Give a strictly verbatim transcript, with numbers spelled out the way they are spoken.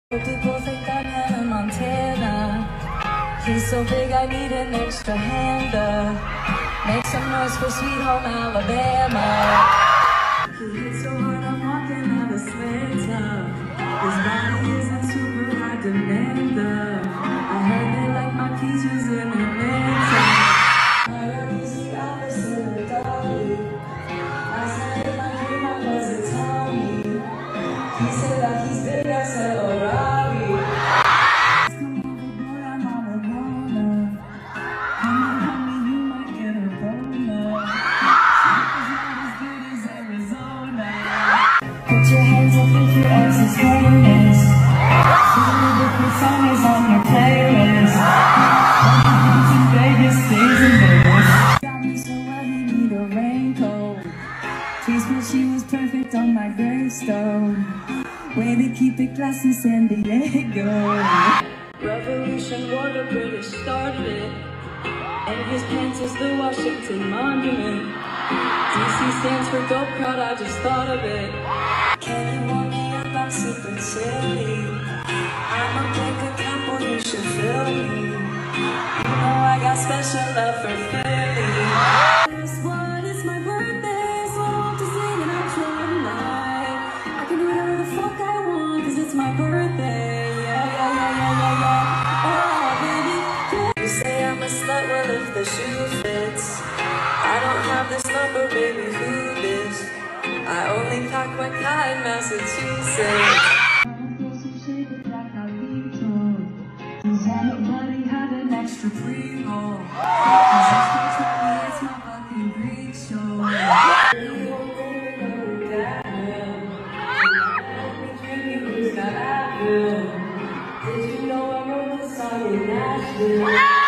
People think I'm Hannah Montana. He's so big I need an extra hand up. Make some noise for Sweet Home Alabama. He hits so hard I'm walking out of Atlanta. His body isn't super high demand up. I heard they like my peaches in Atlanta. I used the opposite of Dolly. Last night in my dream I was a Tommy. He said that he's big, I said alright. Put your hands up if your ex is famous. See the different songs on your playlist. Once in Vegas, stays in Vegas. Got me so well, he need a raincoat. Please, but she was perfect on my gravestone. Way to keep it classy, San Diego. Revolution War, the British started it. And his pants is the Washington Monument. D C stands for dope crowd, I just thought of it. Can you warm me up? I'm super chilly. I'm a bank account, boy, you should feel me. You know I got special love for Philly. This one is my birthday, so I want to sing and I'm trying tonight. I can do whatever the fuck I want, cause it's my birthday. Yeah, yeah, yeah, yeah, yeah, yeah. Oh, baby, yeah. You say I'm a slut, well if the shoe fits. I don't have this number, baby, who this? I only pack my car in Massachusetts. Does anybody have an extra pre-roll? Cause it's my twenty, it's my fucking Greek show. Did you know I wrote this song in Nashville?